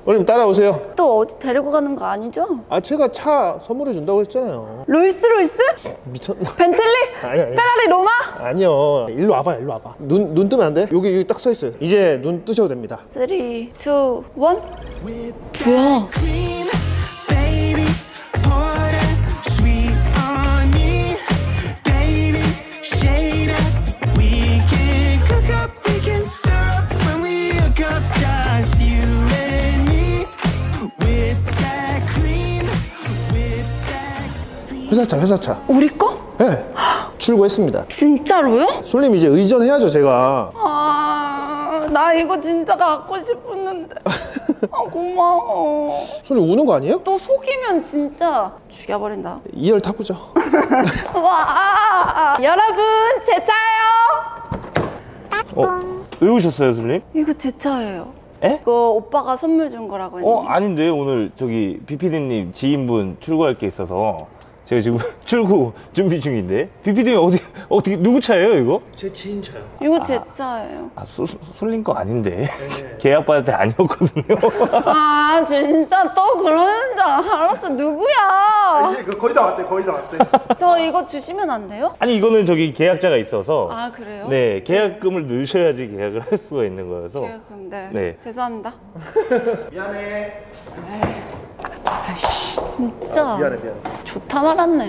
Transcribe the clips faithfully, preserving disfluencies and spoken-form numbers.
원님 따라오세요. 또 어디 데리고 가는 거 아니죠? 아 제가 차 선물해 준다고 했잖아요. 롤스로이스? 미쳤나? 벤틀리? 아니 아니. 페라리 로마? 아니요. 일로 와봐 일로 와봐. 눈, 눈 뜨면 안 돼? 여기 여기 딱 서 있어요. 이제 눈 뜨셔도 됩니다. 삼, 이, 일. 뭐야? 회사차 회사차. 우리 거? 네. 출고했습니다. 진짜로요? 솔님 이제 의전해야죠 제가. 아, 나 이거 진짜 갖고 싶었는데. 아, 고마워. 솔님 우는 거 아니에요? 또 속이면 진짜 죽여버린다. 이열 타보죠. 와, 여러분 제 차예요. 어? 왜 오셨어요, 솔님? 이거 제 차예요. 에? 이거 오빠가 선물 준 거라고 했는데. 어? 아닌데 오늘 저기 비피디님 지인분 출고할 게 있어서 제가 지금 출고 준비 중인데 비피디님 어디 어떻게 누구 차예요 이거? 제 지인 차요. 이거 제 차예요. 아 소, 솔님 거 아닌데 네. 계약 받을 때 아니었거든요. 아 진짜 또 그러는 줄 알았어. 누구야? 이제 그 거의 다 왔대 거의 다 왔대. 저 이거 주시면 안 돼요? 아니 이거는 저기 계약자가 있어서 아 그래요? 네 계약금을 넣으셔야지 계약을 할 수가 있는 거여서 계약금 네. 네. 죄송합니다. 미안해. 아이씨 진짜 미안해 미안해. 좋다 말았네.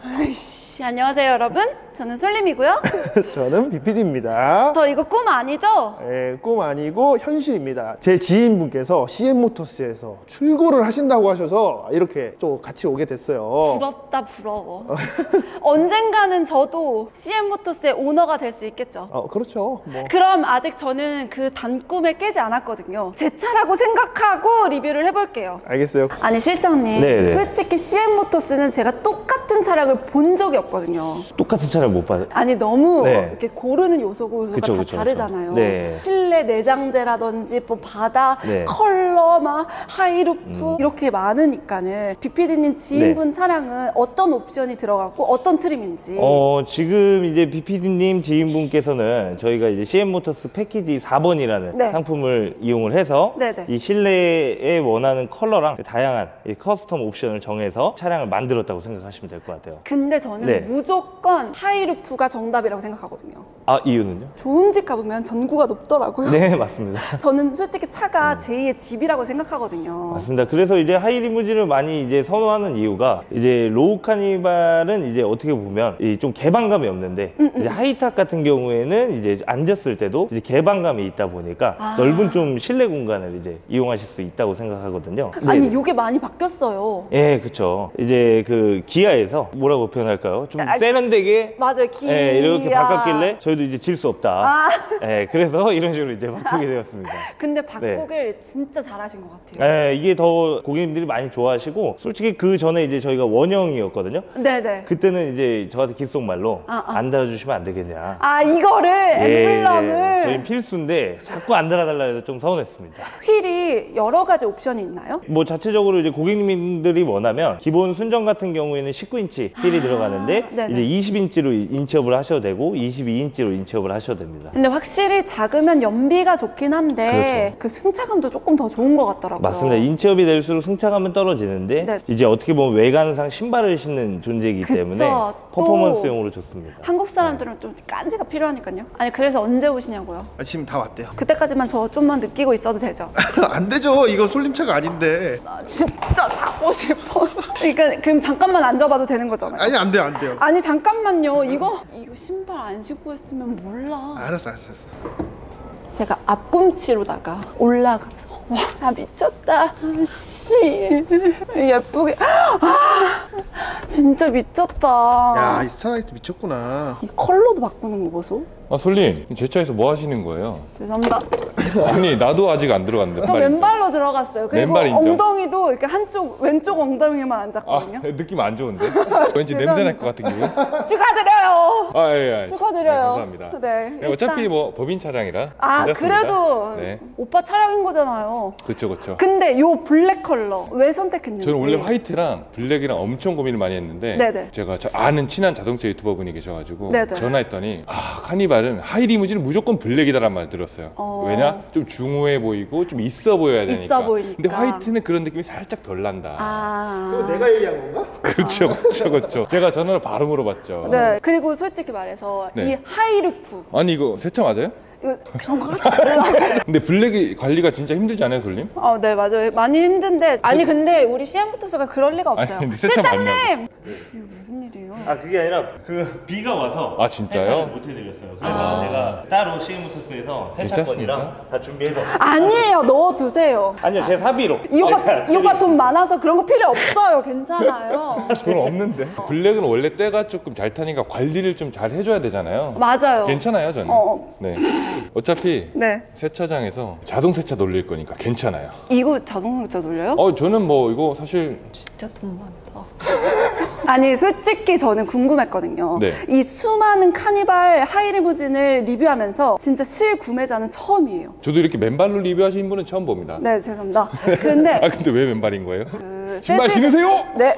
아이씨 안녕하세요 여러분. 저는 솔림이고요. 저는 비피디입니다. 저 이거 꿈 아니죠? 네, 꿈 아니고 현실입니다. 제 지인분께서 씨엠모터스에서 출고를 하신다고 하셔서 이렇게 또 같이 오게 됐어요. 부럽다 부러워. 언젠가는 저도 씨엠모터스의 오너가 될 수 있겠죠. 어, 그렇죠. 뭐. 그럼 아직 저는 그 단꿈에 깨지 않았거든요. 제 차라고 생각하고 리뷰를 해볼게요. 알겠어요. 아니 실장님, 네네. 솔직히 씨엠모터스는 제가 똑같은 차량을 본 적이 없거든요. 똑같은 차를 못 받아요. 아니 너무 네. 이렇게 고르는 요소가 그쵸, 다 그쵸, 다르잖아요. 그쵸. 네. 실내 내장재라든지 뭐 바다, 네. 컬러, 막 하이루프 음. 이렇게 많으니까는 비피디님 지인분 네. 차량은 어떤 옵션이 들어갔고 어떤 트림인지. 어 지금 이제 비피디님 지인분께서는 저희가 이제 씨엠모터스 패키지 사 번이라는 네. 상품을 이용을 해서 네네. 이 실내에 원하는 컬러랑 다양한 이 커스텀 옵션을 정해서 차량을 만들었다고 생각하시면 될 것 같아요. 근데 저는 네. 무조건 하이루프가 정답이라고 생각하거든요. 아 이유는요? 좋은 집 가보면 전구가 높더라고요. 네 맞습니다. 저는 솔직히 차가 제이의 집이라고 생각하거든요. 맞습니다. 그래서 이제 하이리무진을 많이 이제 선호하는 이유가 이제 로우 카니발은 이제 어떻게 보면 이 좀 개방감이 없는데 음, 음. 이제 하이탑 같은 경우에는 이제 앉았을 때도 이제 개방감이 있다 보니까 아. 넓은 좀 실내 공간을 이제 이용하실 수 있다고 생각하거든요. 아니 네네. 요게 많이 바뀌었어요. 예, 그쵸. 이제 그 기아에서 뭐라고 표현할까요? 좀 아, 세련되게 맞아요. 기아. 예, 이렇게 바꿨길래 저희도 이제 질 수 없다. 아. 예, 그래서 이런 식으로 이제 바꾸게 되었습니다. 근데 바꾸길 진짜 잘하신 것 같아요. 예, 이게 더 고객님들이 많이 좋아하시고 솔직히 그 전에 이제 저희가 원형이었거든요. 네네. 그때는 이제 저한테 귓속말로 아, 아. 안 달아주시면 안 되겠냐. 아 이거를 엠블럼을 저희 필수인데 자꾸 안 달아달라 해서 좀 서운했습니다. 휠이 여러 가지 옵션이 있나요? 뭐 자체적으로 이제 고객님들이 원하면 기본 순정 같은 경우에는 십구 인치 휠이 아, 들어가는데 네네. 이제 이십 인치로 인치업을 하셔도 되고 이십이 인치로 인치업을 하셔도 됩니다. 근데 확실히 작으면 연비가 좋긴 한데 그렇죠. 그 승차감도 조금 더 좋은 것 같더라고요. 맞습니다. 인치업이 될수록 승차감은 떨어지는데 네. 이제 어떻게 보면 외관상 신발을 신는 존재이기 그쵸. 때문에 또 퍼포먼스용으로 좋습니다. 한국 사람들은 좀 깐지가 필요하니까요. 아니 그래서 언제 오시냐고요? 아, 지금 다 왔대요. 그때까지만 저 좀만 느끼고 있어도 되죠? 안 되죠. 이거 솔림차가 아닌데. 나 진짜 타고 싶어. 그러니까 그럼 잠깐만 앉아봐도 되는 거잖아요. 아니 안 돼요 안 돼요. 아니 잠깐만요. 이거 이거 신발 안 신고 했으면 몰라. 알았어 알았어 알았어. 제가 앞꿈치로다가 올라가서 와 아, 미쳤다. 아씨 예쁘게 아 진짜 미쳤다. 야, 이 스타라이트 미쳤구나. 이 컬러도 바꾸는 거 보소. 아 솔님 제 차에서 뭐 하시는 거예요? 죄송합니다. 아니 나도 아직 안 들어갔는데 저 왼발 인정. 왼발로 들어갔어요. 그리고 왼발 인정. 엉덩이도 이렇게 한쪽 왼쪽 엉덩이만 아 앉았거든요. 느낌 안 좋은데? 왠지 냄새 날 것 같은 기분? 축하드려요. 아 예, 예. 축하드려요. 네, 감사합니다. 네, 네, 어차피 일단- 뭐 법인 차량이라 아 괜찮습니다. 그래도 네. 오빠 차량인 거잖아요. 그쵸 그쵸. 근데 요 블랙 컬러 왜 선택했는지. 저는 원래 화이트랑 블랙이랑 엄청 고민을 많이 했는데 네네. 제가 저 아는 친한 자동차 유튜버 분이 계셔가지고 네네. 전화했더니 아 카니발은 하이리무진은 무조건 블랙이다란 말 들었어요. 어. 왜냐? 좀 중후해 보이고 좀 있어 보여야 되니까. 있어 보이니까. 근데 화이트는 그런 느낌이 살짝 덜 난다. 아. 그거 내가 얘기한 건가? 그렇죠, 그렇죠, 그렇죠. 제가 전화로 바로 물어봤죠. 네. 그리고 솔직히 말해서 네. 이 하이루프 아니 이거 세차 맞아요? 이거 정확하지 않아요. 근데 블랙이 관리가 진짜 힘들지 않아요, 솔님? 어, 네 맞아요. 많이 힘든데 아니 근데 우리 씨엠모터스가 그럴 리가 없어요. 아니, 근데 세차 실장님 맞냐고. 이거 무슨 일이에요? 아 그게 아니라 그 비가 와서 아, 진짜요? 세차를 못 해드렸어요. 그래서 내가 따로 씨엠모터스에서 세차권이랑 괜찮습니까? 다 준비해서. 아니에요. 넣어두세요. 아니요 제 사비로. 이 오빠 제가 이 오빠 돈 많아서 그런 거 필요 없어요. 괜찮아요. 돈 없는데. 블랙은 원래 때가 조금 잘 타니까 관리를 좀 잘 해줘야 되잖아요. 맞아요. 괜찮아요, 저는. 어. 네. 어차피 네. 세차장에서 자동 세차 돌릴 거니까 괜찮아요. 이거 자동 세차 돌려요? 어, 저는 뭐 이거 사실 진짜 돈 많다. 아니 솔직히 저는 궁금했거든요. 네. 이 수많은 카니발 하이리무진을 리뷰하면서 진짜 실구매자는 처음이에요. 저도 이렇게 맨발로 리뷰하시는 분은 처음 봅니다. 네 죄송합니다. 근데 아, 근데 왜 맨발인 거예요? 그 신발 세제- 신으세요? 네,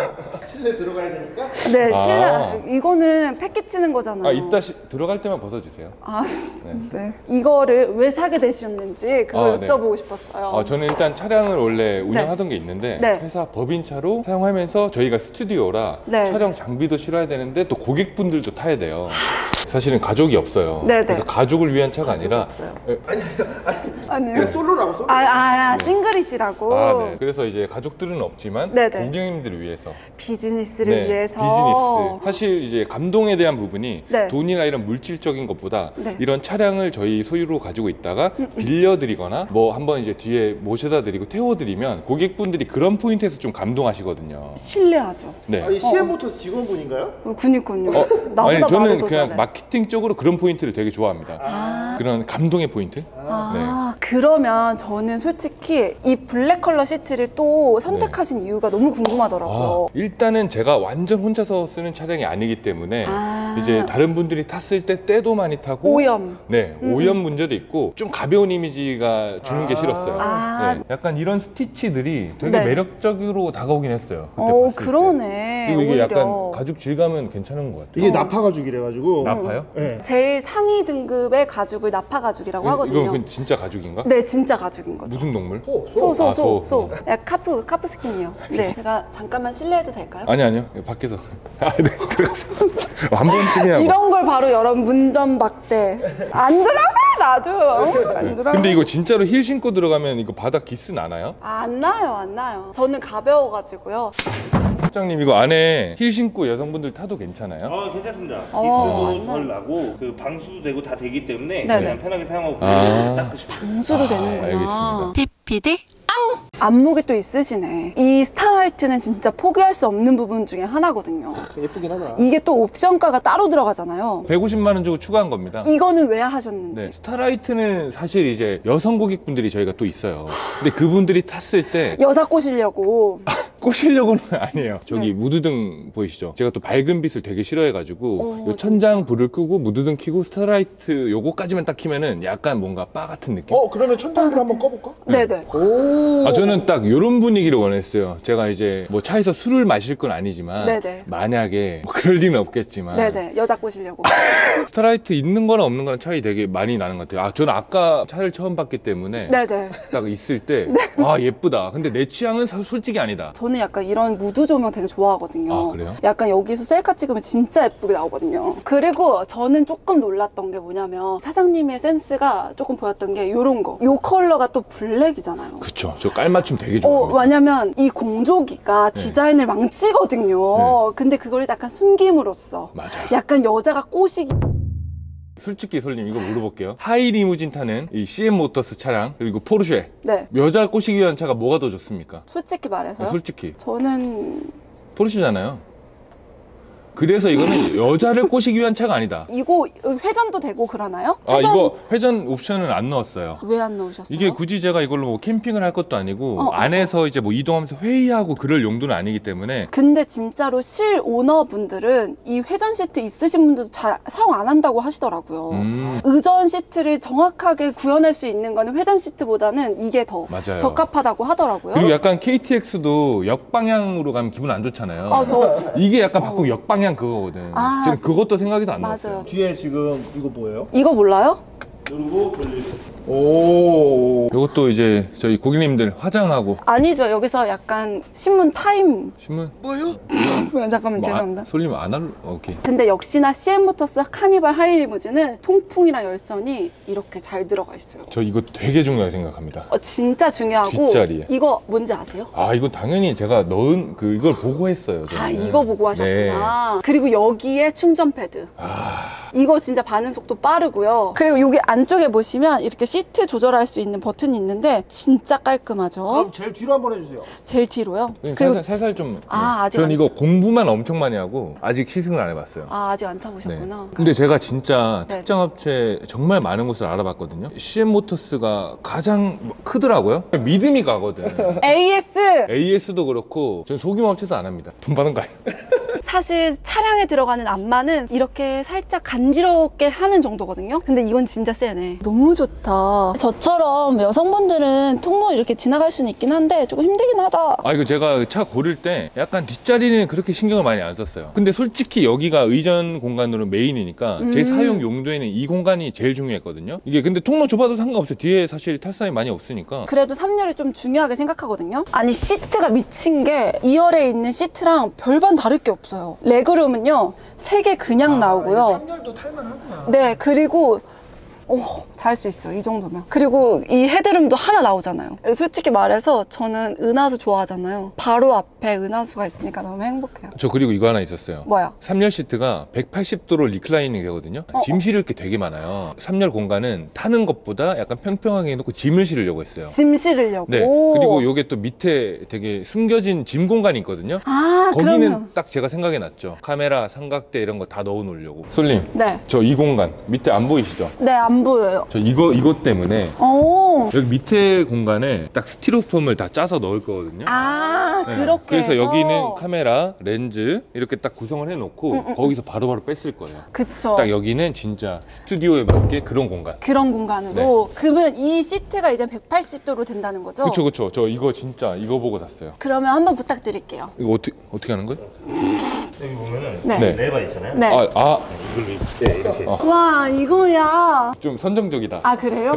실내 들어가야 되니까. 네 아. 실내 이거는 패키 치는 거잖아요. 아, 이따 시, 들어갈 때만 벗어주세요. 아, 네. 이거를 왜 사게 되셨는지 그거 아, 네. 여쭤보고 싶었어요. 어, 저는 일단 차량을 원래 운영하던 게 있는데 네. 회사 법인차로 사용하면서 저희가 스튜디오라 네. 촬영 장비도 실어야 되는데 또 고객분들도 타야 돼요. 사실은 가족이 없어요. 네, 네. 그래서 가족을 위한 차가 가족이 아니라 없어요. 에, 아니요. 그냥 솔로라고 솔로. 아, 아, 아 싱글이시라고. 아, 네. 그래서 이제 가족들은 없지만 네, 네. 고객님들을 위해서 비즈니스를 네, 위해서. 비즈니스. 사실 이제 감동에 대한 부분이 네. 돈이나 이런 물질적인 것보다 네. 이런 차량을 저희 소유로 가지고 있다가 빌려드리거나 뭐 한번 이제 뒤에 모셔다 드리고 태워드리면 고객분들이 그런 포인트에서 좀 감동하시거든요. 신뢰하죠. 네. 아, 이 씨엠모터스 직원분인가요? 어, 그니까요. 어, 나보다 아니 저는 말을 더 그냥 잘해. 마케팅 쪽으로 그런 포인트를 되게 좋아합니다. 그런 감동의 포인트. 아, 그러면 저는 솔직히 이 블랙 컬러 시트를 또 선택하신 네. 이유가 너무 궁금하더라고요. 아, 일단은 제가 완전 혼자서 쓰는 차량이 아니기 때문에 아. 이제 다른 분들이 탔을 때 때도 많이 타고 오염. 네 오염 문제도 있고 좀 가벼운 이미지가 주는 게 싫었어요. 아. 네, 약간 이런 스티치들이 되게 네. 매력적으로 다가오긴 했어요. 그때 어, 봤을 때. 그러네. 그리고 이게 오히려. 약간 가죽 질감은 괜찮은 것 같아요. 이게 나파 가죽이래 가지고. 나파요? 네. 제일 상위 등급의 가죽을 나파 가죽이라고 하거든요. 이건 그 진짜 가죽인가? 네, 진짜 가죽인 거죠. 무슨 동물? 소, 소. 소, 소, 아, 소, 소. 소. 야, 카프, 카프 스킨이요. 네. 제가 잠깐만 실례해도 될까요? 아니 아니요 밖에서 아, 네 들어가서 한 번쯤이야. 뭐. 이런 걸 바로 여러분 문전박대. 안 들어가 나도. 안 들어가. 근데 이거 진짜로 힐 신고 들어가면 이거 바닥 기스 나나요? 안 나요, 안 나요. 저는 가벼워가지고요. 실장님 이거 안에 힐 신고 여성분들 타도 괜찮아요? 어 괜찮습니다. 어, 기스도 덜 나고 그 방수도 되고 다 되기 때문에 네네. 그냥 편하게 사용하고 아. 닦으시면 돼요. 방수도 아, 되는구나. 알겠습니다. 피피디? 안목이 또 있으시네. 이 스타라이트는 진짜 포기할 수 없는 부분 중에 하나거든요. 예쁘긴 하다. 이게 또 옵션가가 따로 들어가잖아요. 백오십만 원 주고 추가한 겁니다. 이거는 왜 하셨는지. 네, 스타라이트는 사실 이제 여성 고객분들이 저희가 또 있어요. 근데 그분들이 탔을 때 여자 꼬시려고. 꼬시려고는 아니에요. 저기 네. 무드등 보이시죠? 제가 또 밝은 빛을 되게 싫어해가지고 오, 요 천장 불을 끄고 무드등 켜고 스타라이트 요거까지만 딱 켜면은 약간 뭔가 바 같은 느낌? 어 그러면 천장불 한번 꺼볼까? 네네. 오. 아 저는 딱 이런 분위기를 원했어요. 제가 이제 뭐 차에서 술을 마실 건 아니지만 네네. 만약에 뭐 그럴 일은 없겠지만 네네. 여자 꼬시려고. 스타라이트 있는 거랑 없는 거랑 차이 되게 많이 나는 것 같아요. 아 저는 아까 차를 처음 봤기 때문에 네네. 딱 있을 때 아 예쁘다. 근데 내 취향은 사- 솔직히 아니다. 저는 약간 이런 무드 조명 되게 좋아하거든요. 아, 그래요? 약간 여기서 셀카 찍으면 진짜 예쁘게 나오거든요. 그리고 저는 조금 놀랐던 게 뭐냐면 사장님의 센스가 조금 보였던 게 이런 거. 이 컬러가 또 블랙이잖아요. 그쵸. 저 깔맞춤 되게 어, 좋아합니다. 왜냐면 이 공조기가 네. 디자인을 망치거든요. 근데 그걸 약간 숨김으로써 맞아요. 약간 여자가 꼬시기. 솔직히 솔님 이거 물어볼게요. 하이 리무진 타는 이 씨엠 모터스 차량 그리고 포르쉐 네. 여자 꼬시기 위한 차가 뭐가 더 좋습니까? 솔직히 말해서요. 솔직히 저는 포르쉐잖아요. 그래서 이거는 여자를 꼬시기 위한 차가 아니다. 이거 회전도 되고 그러나요? 아 회전 이거 회전 옵션은 안 넣었어요. 왜 안 넣으셨어요? 이게 굳이 제가 이걸로 뭐 캠핑을 할 것도 아니고 어, 어, 안에서 이제 뭐 이동하면서 회의하고 그럴 용도는 아니기 때문에 근데 진짜로 실 오너분들은 이 회전 시트 있으신 분들도 잘 사용 안 한다고 하시더라고요. 음, 의전 시트를 정확하게 구현할 수 있는 거는 회전 시트보다는 이게 더 맞아요. 적합하다고 하더라고요. 그리고 약간 케이티엑스도 역방향으로 가면 기분 안 좋잖아요. 아, 저 이게 약간 바꾸면 역방향 그거거든. 아, 지금 그것도 생각이 안 맞아요. 났어요. 뒤에 지금 이거 뭐예요? 이거 몰라요? 누르고 돌리고. 오. 이것도 이제 저희 고객님들 화장하고 아니죠. 여기서 약간 신문 타임. 신문 잠깐만 뭐 죄송합니다. 아, 솔님 안 할? 오케이. 근데 역시나 씨엠모터스 카니발 하이리무진은 통풍이랑 열선이 이렇게 잘 들어가 있어요. 저 이거 되게 중요하게 생각합니다. 어, 진짜 중요하고 뒷자리에. 이거 뭔지 아세요? 아 이거 당연히 제가 넣은 그 이걸 보고 했어요. 저는. 아 이거 보고 하셨구나. 네. 그리고 여기에 충전 패드. 아 이거 진짜 반응 속도 빠르고요. 그리고 여기 안쪽에 보시면 이렇게 시트 조절할 수 있는 버튼이 있는데 진짜 깔끔하죠. 그럼 제일 뒤로 한번 해주세요. 제일 뒤로요. 그리고 그리고 살살, 살살 좀. 아, 네. 아직 전 안- 이거 공부만 엄청 많이 하고 아직 시승을 안 해봤어요. 아 아직 안 네. 타보셨구나. 근데 제가 진짜 네. 특정 업체 정말 많은 곳을 알아봤거든요. 씨엠모터스가 가장 크더라고요. 믿음이 가거든. 에이에스! 에이에스도 그렇고 전 소규모 업체에서 안 합니다. 돈 받은 거 아니에요. 사실 차량에 들어가는 암만은 이렇게 살짝 간지럽게 하는 정도거든요. 근데 이건 진짜 세네. 너무 좋다. 저처럼 여성분들은 통로 이렇게 지나갈 수는 있긴 한데 조금 힘들긴 하다. 아 이거 제가 차 고를 때 약간 뒷자리는 그렇게 신경을 많이 안 썼어요. 근데 솔직히 여기가 의전 공간으로 메인이니까 음. 제 사용 용도에는 이 공간이 제일 중요했거든요. 이게 근데 통로 좁아도 상관없어요. 뒤에 사실 탈 사람이 많이 없으니까. 그래도 삼 열을 좀 중요하게 생각하거든요. 아니 시트가 미친 게 이 열에 있는 시트랑 별반 다를 게 없어요. 레그룸은요 세 개 그냥 나오고요. 삼 열도 탈만하구나. 네, 그리고 오, 잘 수 있어요. 이 정도면. 그리고 이 헤드룸도 하나 나오잖아요. 솔직히 말해서 저는 은하수 좋아하잖아요. 바로 앞에 은하수가 있으니까 너무 행복해요. 저 그리고 이거 하나 있었어요. 뭐야? 삼 열 시트가 백팔십 도로 리클라이닝 되거든요. 어, 짐 실을 게 되게 많아요. 삼 열 공간은 타는 것보다 약간 평평하게 해놓고 짐을 실으려고 했어요. 짐 실으려고. 네. 그리고 요게 또 밑에 되게 숨겨진 짐 공간이 있거든요. 아, 거기는 그러면. 딱 제가 생각이 났죠. 카메라, 삼각대 이런 거 다 넣어 놓으려고. 솔님, 네. 저 이 공간 밑에 안 보이시죠? 네, 안 보여요. 저 이거 이것 때문에 오. 여기 밑에 공간에 딱 스티로폼을 다 짜서 넣을 거거든요. 아, 네. 그렇게 그래서 해서. 여기는 카메라, 렌즈 이렇게 딱 구성을 해놓고 거기서 바로바로 뺐을 거예요. 그쵸. 딱 여기는 진짜 스튜디오에 맞게 그런 공간. 그런 공간으로. 그러면 이 시트가 이제 백팔십 도로 된다는 거죠? 네. 그쵸 그쵸. 저 이거 진짜 이거 보고 샀어요. 그러면 한번 부탁드릴게요. 이거 어떻게 어떻게 하는 거예요? 여기 보면은 네. 네. 레바 있잖아요. 네. 아, 아, 이걸로 이렇게 이렇게. 와, 이거야. 좀 선정적이다. 아 그래요?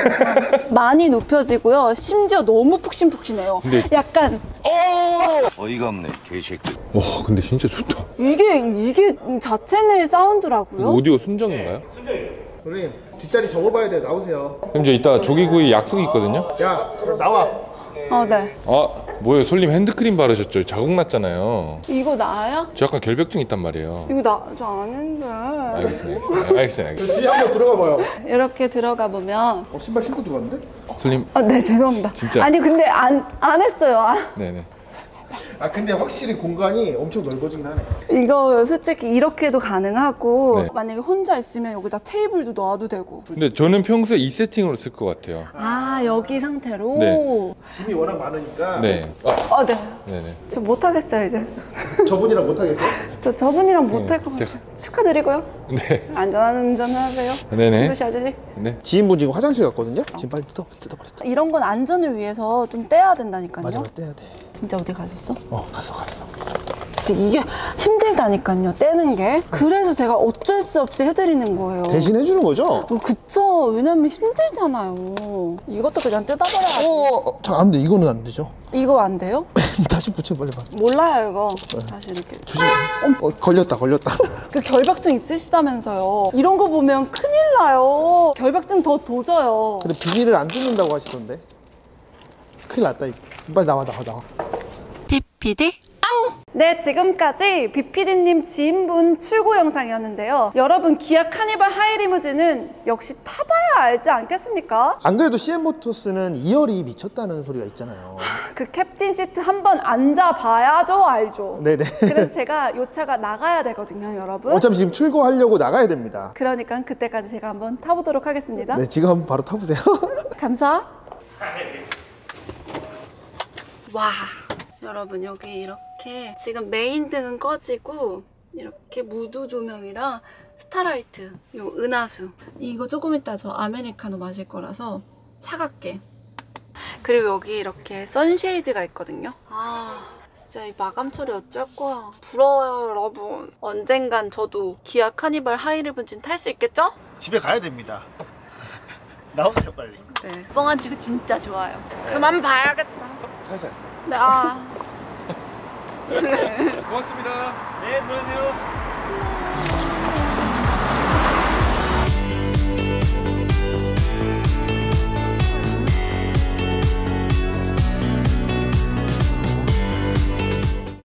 많이 눕혀지고요. 심지어 너무 푹신푹신해요. 근데- 약간 어이가 없네 개새끼. 와, 근데 진짜 좋다. 이게 이게 자체 내 이거 사운드라고요? 오디오 순정인가요? 선생님 뒷자리 접어봐야 돼. 나오세요. 그럼 저 이따 조기구이 약속이 있거든요. 야, 나와. 어, 네. 아, 뭐예요? 솔님 핸드크림 바르셨죠? 자국 났잖아요. 이거 나야? 저 약간 결벽증 있단 말이에요. 이거 나 저 아닌데. 알겠습니다. 알겠습니다. 알겠습니다. 알겠습니다. 뒤에 한번 들어가 봐요. 이렇게 들어가 보면 어, 신발 신고 들어갔는데? 솔님, 아, 네 죄송합니다. 진짜. 아니 근데 안 안 했어요. 아, 네네. 아 근데 확실히 공간이 엄청 넓어지긴 하네. 이거 솔직히 이렇게도 가능하고 네. 만약에 혼자 있으면 여기다 테이블도 놔도 되고. 근데 저는 평소에 이 세팅으로 쓸 것 같아요. 아 여기 상태로. 네. 짐이 워낙 많으니까. 네. 아, 아 네. 네네. 저 못하겠어요 이제. 저분이랑 못 하겠어요? 저 저분이랑 못할 것 제가- 같아요. 축하드리고요. 네. 안전한 운전하세요. 네네. 조시 아저씨. 네. 지인분 지금 화장실 갔거든요. 지금 빨리 뜯어 뜯어버렸다. 이런 건 안전을 위해서 좀 떼야 된다니까요. 마지막에 떼야 돼. 진짜 어디 가셨어? 어, 갔어 갔어. 근데 이게 힘들다니까요, 떼는 게. 그래서 제가 어쩔 수 없이 해드리는 거예요. 대신 해주는 거죠? 어, 그쵸. 왜냐면 힘들잖아요. 이것도 그냥 뜯어버려야지. 어, 자, 안 돼. 이거는 안 되죠. 이거 안 돼요? 다시 붙여 빨리 봐. 몰라요, 이거. 다시 이렇게. 조심. 어, 걸렸다 걸렸다. 그 결박증 있으시다면서요. 이런 거 보면 큰일 나요. 결박증 더 도져요. 근데 비닐을 안 뜯는다고 하시던데. 큰일 났다 이거. 빨리 나와 나와 나와. 비피디 앙! 네, 지금까지 비피디님 지인분 출고 영상이었는데요. 여러분, 기아 카니발 하이리무진은 역시 타봐야 알지 않겠습니까? 안 그래도 씨엠모터스는 이 열이 미쳤다는 소리가 있잖아요. 그 캡틴 시트 한번 앉아봐야죠, 알죠? 네네. 그래서 제가 이 차가 나가야 되거든요, 여러분. 어차피 지금 출고하려고 나가야 됩니다. 그러니까 그때까지 제가 한번 타보도록 하겠습니다. 네, 지금 한번 바로 타보세요. 감사. 와, 여러분 여기 이렇게 지금 메인 등은 꺼지고 이렇게 무드 조명이랑 스타라이트, 요 은하수. 이거 조금 이따 저 아메리카노 마실 거라서 차갑게. 그리고 여기 이렇게 선쉐이드가 있거든요. 아, 진짜 이 마감 처리 어쩔 거야. 부러워요, 여러분. 언젠간 저도 기아 카니발 하이리무진 탈 수 있겠죠? 집에 가야 됩니다. 나오세요 빨리. 네. 뻥한 지그 진짜 좋아요. 그만 봐야겠다. 살살. 네, 아. 고맙습니다. 네, 들어주세요.